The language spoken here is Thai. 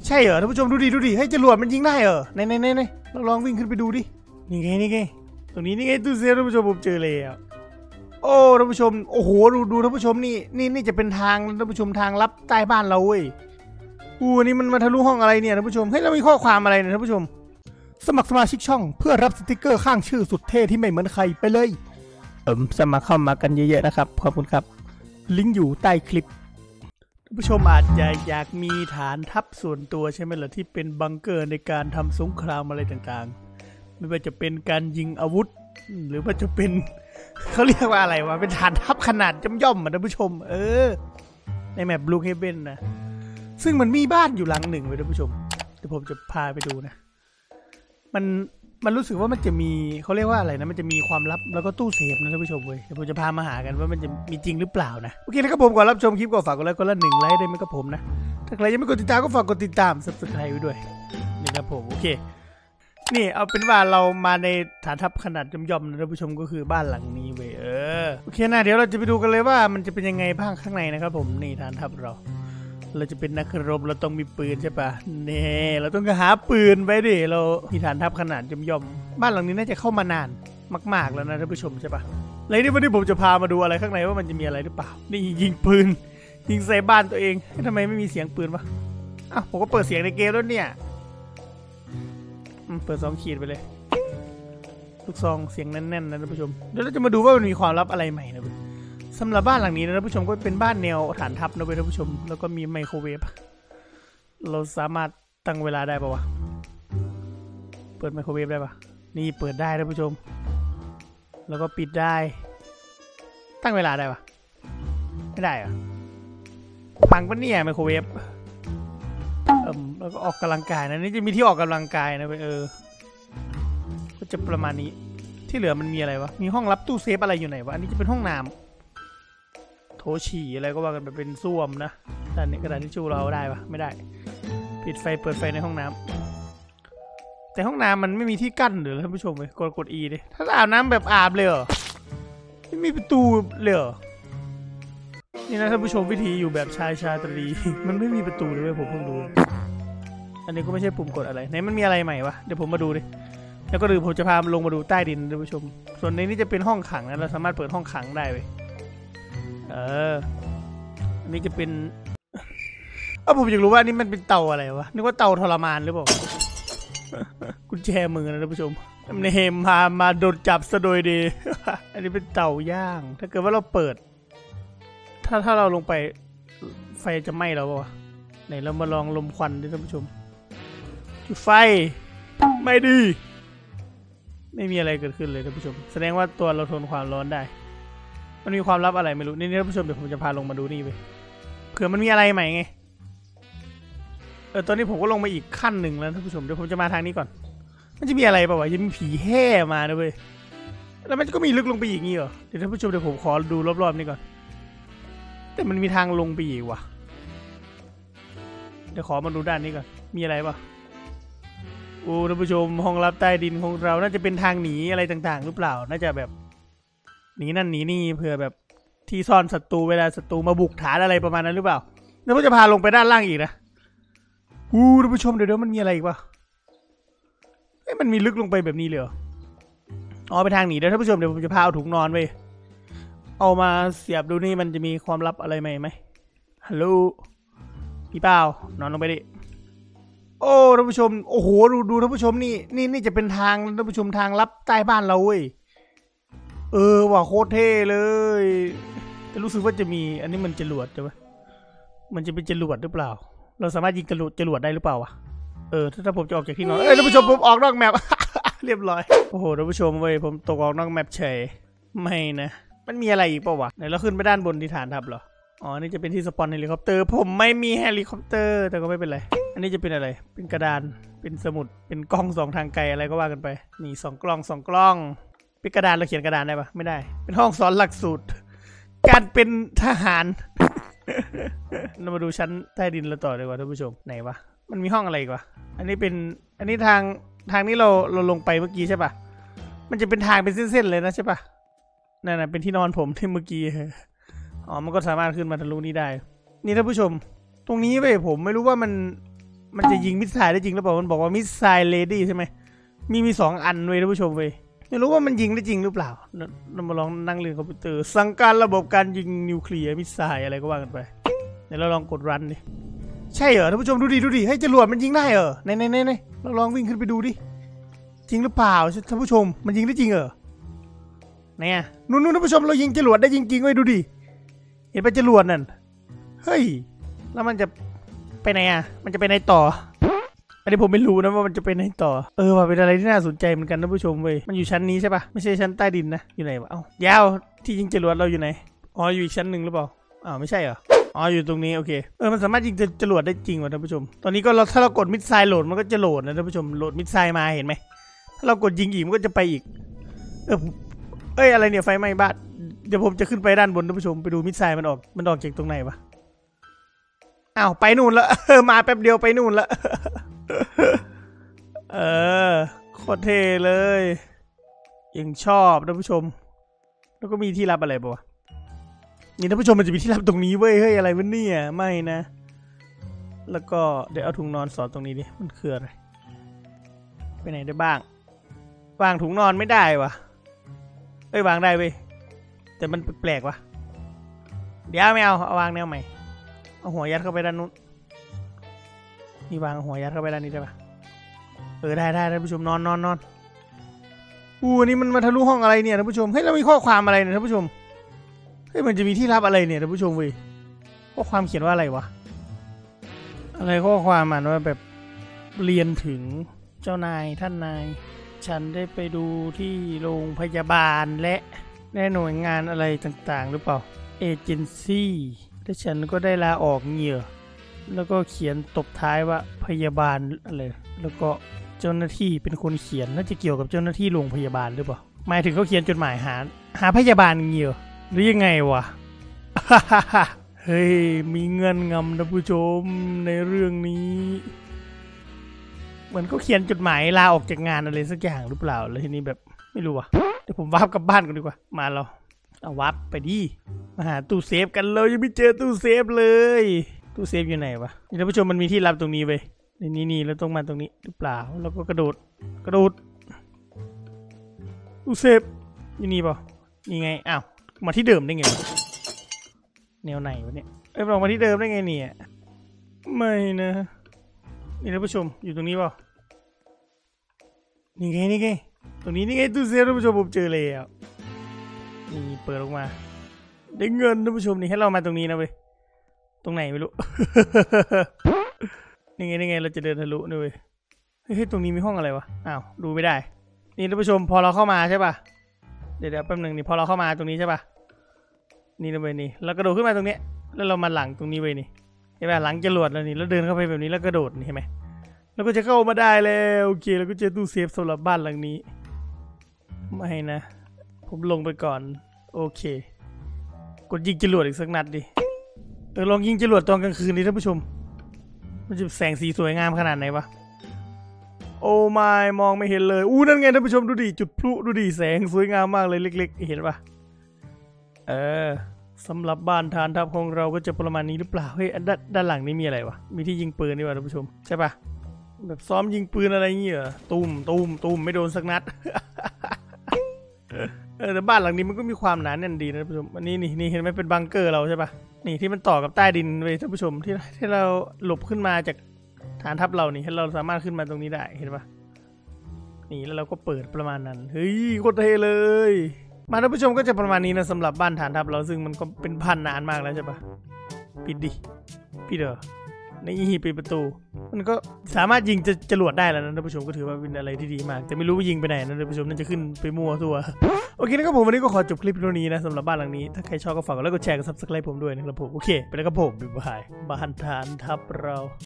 ใช่เหรอท่านผู้ชมดูดิให้จรวดมันยิงได้เหรอในลองวิ่งขึ้นไปดูดินี่ไงตรงนี้นี่ไงตู้เซฟท่านผู้ชมผมเจอแล้วโอ้ท่านผู้ชมโอ้โหดูท่านผู้ชมนี่จะเป็นทางท่านผู้ชมทางลับใต้บ้านเราเว้ยนี่มันมาทะลุห้องอะไรเนี่ยท่านผู้ชมเฮ้ยเรามีข้อความอะไรเนี่ยท่านผู้ชมสมัครสมาชิกช่องเพื่อรับสติกเกอร์ข้างชื่อสุดเท่ที่ไม่เหมือนใครไปเลยสมัครเข้ามากันเยอะๆนะครับขอบคุณครับลิงก์อยู่ใต้คลิปท่านผู้ชมอาจจะอยากมีฐานทัพส่วนตัวใช่ไหมล่ะที่เป็นบังเกอร์ในการทำสงครามอะไรต่างๆไม่ว่าจะเป็นการยิงอาวุธหรือว่าจะเป็นเขาเรียกว่าอะไรวะเป็นฐานทัพขนาดย่อมๆท่านผู้ชมในแมป Blue Haven นะซึ่งมันมีบ้านอยู่หลังหนึ่งไว้ท่านผู้ชมเดี๋ยวผมจะพาไปดูนะมันรู้สึกว่ามันจะมีเขาเรียกว่าอะไรนะมันจะมีความลับแล้วก็ตู้เซฟนะท่านผู้ชมเว้ยเดี๋ยวผมจะพามาหากันว่ามันจะมีจริงหรือเปล่านะโอเคนะครับผมก่อนรับชมคลิปก็ฝากกดไลค์คนละ1 ไลค์ได้ไหมครับผมนะถ้าใครยังไม่กดติดตามก็ฝากกดติดตาม Subscribe ไว้ด้วยนี่ครับผมโอเคนี่เอาเป็นว่าเรามาในฐานทัพขนาดย่อมๆนะท่านผู้ชมก็คือบ้านหลังนี้เว้ยโอเคนะเดี๋ยวเราจะไปดูกันเลยว่ามันจะเป็นยังไงบ้างข้างในนะครับผมนี่ฐานทัพเราจะเป็นนักรบเราต้องมีปืนใช่ปะเนี่ยเราต้องหาปืนไว้ดิเรามีฐานทัพขนาดย่อมๆบ้านหลังนี้น่าจะเข้ามานานมากๆแล้วนะท่านผู้ชมใช่ปะเลยนี่วันนี้ผมจะพามาดูอะไรข้างในว่ามันจะมีอะไรหรือเปล่านี่ยิงปืนยิงใส่บ้านตัวเองทำไมไม่มีเสียงปืนวะอ้าวผมก็เปิดเสียงในเกมแล้วเนี่ยเปิด2 ขีดไปเลยลูกซองเสียงแน่นๆนะท่านผู้ชมเดี๋ยวเราจะมาดูว่ามันมีความลับอะไรใหม่นะสำหรับบ้านหลังนี้นะท่านผู้ชมก็เป็นบ้านแนวฐานทัพนะท่านผู้ชมแล้วก็มีไมโครเวฟเราสามารถตั้งเวลาได้ปะวะเปิดไมโครเวฟได้ปะนี่เปิดได้ท่านผู้ชมแล้วก็ปิดได้ตั้งเวลาได้ปะไม่ได้อะพังปะเนี่ยไมโครเวฟแล้วก็ออกกำลังกายนะนี่จะมีที่ออกกำลังกายนะก็จะประมาณนี้ที่เหลือมันมีอะไรวะมีห้องรับตู้เซฟอะไรอยู่ไหนวะอันนี้จะเป็นห้องน้ำโถฉี่อะไรก็ว่ากันแบบเป็นส้วมนะด้านนี้กระดาษทิชชู่เราได้ปะไม่ได้ปิดไฟเปิดไฟในห้องน้ำแต่ห้องน้ำมันไม่มีที่กั้นหรือท่านผู้ชมเลยกด E ดิถ้าอาบน้ำแบบอาบเลยเหรอไม่มีประตูเลยเหรอนี่นะท่านผู้ชมวิธีอยู่แบบชายชาตรีมันไม่มีประตูเลยผมเพิ่งรู้อันนี้ก็ไม่ใช่ปุ่มกดอะไรไหนมันมีอะไรใหม่วะเดี๋ยวผมมาดูดิแล้วก็ผมจะพาลงมาดูใต้ดินท่านผู้ชมส่วนในนี้จะเป็นห้องขังนะเราสามารถเปิดห้องขังได้เว้ยอันนี้จะเป็นผมอยากรู้ว่านี่มันเป็นเตาอะไรวะนึกว่าเตาทรมานหรือเปล่ากุญแจมือนะท่านผู้ชมเนมมาโดนจับซะโดยดี อันนี้เป็นเตาย่างถ้าเกิดว่าเราเปิดถ้าเราลงไปไฟจะไหม้เราป่าวะไหนเรามาลองลมควันดิท่านผู้ชมจุดไฟไม่ดีไม่มีอะไรเกิดขึ้นเลยท่านผู้ชมแสดงว่าตัวเราทนความร้อนได้มันมีความลับอะไรไม่รู้นี่ท่านผู้ชมเดี๋ยวผมจะพาลงมาดูนี่ไปเผื่อมันมีอะไรใหม่ไงตอนนี้ผมก็ลงมาอีกขั้นหนึ่งแล้วท่านผู้ชมเดี๋ยวผมจะมาทางนี้ก่อนมันจะมีอะไรป่าววะยังมีผีแห่มาด้วยเว้ยแล้วมันก็มีลึกลงไปอีกงี้เหรอเดี๋ยวท่านผู้ชมเดี๋ยวผมขอดูรอบๆนี่ก่อนแต่มันมีทางลงไปอีกว่ะเดี๋ยวขอมาดูด้านนี้ก่อนมีอะไรป่ะท่านผู้ชมห้องลับใต้ดินของเราน่าจะเป็นทางหนีอะไรต่างๆหรือเปล่าน่าจะแบบหนีนั่นหนีนี่เผื่อแบบที่ซ่อนศัตรูเวลาศัตรูมาบุกฐานอะไรประมาณนั้นหรือเปล่าแล้วผมจะพาลงไปด้านล่างอีกนะท่านผู้ชมเดี๋ยวมันมีอะไรอีกป่ะมันมีลึกลงไปแบบนี้เลยเหรออ๋อไปทางหนีเดี๋ยวท่านผู้ชมเดี๋ยวผมจะพาเอาถุงนอนไปเอามาเสียบดูนี่มันจะมีความลับอะไรใหม่ไหมฮัลโหลพี่เป้านอนลงไปดิท่านผู้ชมโอ้โหดูท่านผู้ชมนี่จะเป็นทางท่านผู้ชมทางลับใต้บ้านเราเว้ยว่ะโคตรเท่เลยแต่รู้สึกว่าจะมีอันนี้มันจรวดใช่ไหมมันจะเป็นจรวดหรือเปล่าเราสามารถยิงจรวดได้หรือเปล่าวะถ้าผมจะออกจากที่นอนท่านผู้ชมผมออกนอกแมป เรียบร้อยโอ้โหท่านผู้ชมเว้ยผมตกออกนอกแมปเฉยไม่นะมันมีอะไรอีกเปล่าวะไหนเราขึ้นไปด้านบนที่ฐานทัพเหรออ๋อนี่จะเป็นที่สปอนเฮลิคอปเตอร์ผมไม่มีเฮลิคอปเตอร์แต่ก็ไม่เป็นไรอันนี้จะเป็นอะไรเป็นกระดานเป็นสมุดเป็นกล้อง2 ทางไกลอะไรก็ว่ากันไปนี่2 กล้องเป็นกระดานเราเขียนกระดานได้ปะไม่ได้เป็นห้องสอนหลักสูตรการเป็นทหาร เรามาดูชั้นใต้ดินเราต่อดีกว่าท่านผู้ชมไหนวะมันมีห้องอะไรอีกวะอันนี้ทางนี้เราลงไปเมื่อกี้ใช่ปะมันจะเป็นทางเป็นเส้นๆเลยนะใช่ปะนั่นเป็นที่นอนผมที่เมื่อกี้มันก็สามารถขึ้นมาทะลุนี้ได้นี่ท่านผู้ชมตรงนี้เว้ยผมไม่รู้ว่ามันจะยิงมิสไซล์ได้จริงหรือเปล่ามันบอกว่ามิสไซล์เลดี้ใช่ไหมมี2 อันเว้ยท่านผู้ชมเว้ยไม่รู้ว่ามันยิงได้จริงหรือเปล่าเรามาลองนั่งเรียนคอมพิวเตอร์สั่งการระบบการยิงนิวเคลียร์มิสไซล์อะไรก็ว่ากันไปเดี๋ยวเราลองกดรันดิใช่เหรอท่านผู้ชมดูดิให้จรวดมันยิงได้เหรอในเราลองวิ่งขึ้นไปดูดิจริงหรือเปล่าท่านผู้ชมมันยิงได้จริงเหรอไหนอ่ะนู่นท่านผู้ชมเรายิงจรวดได้จริงๆเว้ยดูดิเห็นปะจรวดนั่นเฮ้ยแล้วมันจะไปไหนอ่ะมันจะไปไหนต่ออันนี้ผมไม่รู้นะว่ามันจะไปไหนต่อว่าเป็นอะไรที่น่าสนใจเหมือนกันท่านผู้ชมเว้ยมันอยู่ชั้นนี้ใช่ปะไม่ใช่ชั้นใต้ดินนะอยู่ไหนวะเอ้ายาวที่ยิงจรวดเราอยู่ไหนอ๋ออยู่อีกชั้นหนึ่งหรือเปล่าไม่ใช่เหรออ๋ออยู่ตรงนี้โอเคมันสามารถยิงจรวดได้จริงว่ะท่านผู้ชมตอนนี้ก็ถ้าเรากดมิสไซล์โหลดมันก็จะโหลดนะท่านผู้ชมโหลดมิสไซล์มาเห็นไหมถ้าเรากดยิงอีกมันก็จะไปอีกอะไรเนี่ยไฟไหม้บ้านเดี๋ยวผมจะขึ้นไปด้านบนท่านผู้ชมไปดูมิสไซล์มันออกจากตรงไหนวะอ้าวไปนู่นละมาแป๊บเดียวไปนู่นละโคตรเท่เลยยังชอบท่านผู้ชมแล้วก็มีที่ลับอะไรปะวะนี่ท่านผู้ชมมันจะมีที่ลับตรงนี้เว้ยเฮ้ยอะไรวะเนี่ยไม่นะแล้วก็เดี๋ยวเอาถุงนอนสอดตรงนี้ดิมันคืออะไรไปไหนได้บ้างวางถุงนอนไม่ได้วะวางได้เว้ยแต่มันแปลกวะเดี๋ยวไม่เอาวางแนวใหม่เอาหัวยัดเข้าไปด้านนู้นนี่วางหัวยัดเข้าไปด้านนี้ได้ปะได้ท่านผู้ชมนอนอันนี้มันมาทะลุห้องอะไรเนี่ยท่านผู้ชมเฮ้ยเรามีข้อความอะไรเนี่ยท่านผู้ชมเฮ้ยมันจะมีที่ลับอะไรเนี่ยท่านผู้ชมเว้ยข้อความเขียนว่าอะไรวะอะไรข้อความอ่านว่าแบบเรียนถึงเจ้านายท่านนายฉันได้ไปดูที่โรงพยาบาลและหน่วยงานอะไรต่างๆหรือเปล่าเอเจนซี่และฉันก็ได้ลาออกเงี่ยแล้วก็เขียนตบท้ายว่าพยาบาลอะไรแล้วก็เจ้าหน้าที่เป็นคนเขียนน่าจะเกี่ยวกับเจ้าหน้าที่โรงพยาบาลหรือเปล่าหมายถึงเขาเขียนจดหมายหาพยาบาลเงี่ยหรือยังไงวะ เฮ้ยมีเงื่อนงำท่านผู้ชมในเรื่องนี้เหมือนเขาเขียนจดหมายลาออกจากงานอะไรสักอย่างหรือเปล่าแล้วทีนี้แบบไม่รู้ว่ะเดี๋ยวผมวาร์ปกลับบ้านกันดีกว่ามาเราเอาวาร์ปไปดิมาหาตู้เซฟกันเรายังไม่เจอตู้เซฟเลยตู้เซฟอยู่ไหนวะท่านผู้ชมมันมีที่ลับตรงนี้เว้ยนี่แล้วต้องมาตรงนี้หรือเปล่าแล้วก็กระโดดตู้เซฟอยู่นี่เปล่านี่ไงอ้าวมาที่เดิมได้ไงแนวไหนวะเนี่ยเรามาที่เดิมได้ไงเนี่ยไม่นะนี่ท่านผู้ชมอยู่ตรงนี้เปล่านี่ไงตรงนี้นี่ไงตู้เซฟท่านผู้ชมผมเจอแล้วนี่เปิดออกมาได้เงินท่านผู้ชมนี่ให้เรามาตรงนี้นะเว้ยตรงไหนไม่รู้ นี่ไงเราจะเดินทะลุนี่เว้ยเฮ้ยตรงนี้มีห้องอะไรวะอ้าวดูไม่ได้นี่ท่านผู้ชมพอเราเข้ามาใช่ป่ะเดี๋ยวแป๊บนึงนี่พอเราเข้ามาตรงนี้ใช่ป่ะนี่นะเว้ยนี่เรากระโดดขึ้นมาตรงนี้แล้วเรามาหลังตรงนี้เว้ยนี่เห็นป่ะหลังจรวดแล้วนี่แล้วเดินเข้าไปแบบนี้แล้วกระโดดนี่เห็นไหมแล้วก็จะเข้ามาได้แล้วโอเคแล้วก็เจอตู้เซฟสำหรับบ้านหลังนี้ไม่นะผมลงไปก่อนโอเคกดยิงจรวดอีกสักนัดดิลองยิงจรวดตอนกลางคืนดิท่านผู้ชมมันจะแสงสีสวยงามขนาดไหนวะโอ้ไม่มองไม่เห็นเลยนั่นไงท่านผู้ชมดูดิจุดพลุดูดิแสงสวยงามมากเลยเล็กๆเห็นปะสำหรับบ้านฐานทัพของเราก็จะประมาณนี้หรือเปล่าเฮ้ยด้านหลังนี้มีอะไรวะมีที่ยิงปืนนี่วะท่านผู้ชมใช่ปะแบบซ้อมยิงปืนอะไรเงี้ยตุ้มไม่โดนสักนัด แต่บ้านหลังนี้มันก็มีความหนาแน่นดีนะท่านผู้ชมอันนี้นี่เห็นไหมเป็นบังเกอร์เราใช่ปะนี่ที่มันต่อกับใต้ดินเลยท่านผู้ชมที่เราหลบขึ้นมาจากฐานทัพเรานี่ให้เราสามารถขึ้นมาตรงนี้ได้เห็นปะนี่แล้วเราก็เปิดประมาณนั้นเฮ้ยโคตรเท่เลยมาท่านผู้ชมก็จะประมาณนี้นะสำหรับบ้านฐานทัพเราซึ่งมันก็เป็นพันนานมากแล้วใช่ปะปิดดิปิดเหรอนี่ปิดประตูมันก็สามารถยิงจรวดได้แล้วนะท่านผู้ชมก็ถือว่าเป็นอะไรที่ดีมากแต่ไม่รู้ว่ายิงไปไหนนะท่านผู้ชมน่าจะขึ้นไปมั่วทั่วโอเคนะครับผมวันนี้ก็ขอจบคลิปนี้นะสำหรับบ้านหลังนี้ถ้าใครชอบก็ฝากกดไลค์กดแชร์กด Subscribe ผมด้วยนะครับผมโอเคไปแล้วครับผมบ๊ายบายบ้านฐานทัพเรา